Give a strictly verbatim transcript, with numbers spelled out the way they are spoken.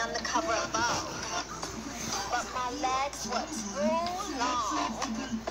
on the cover of Vogue. But my legs were too long.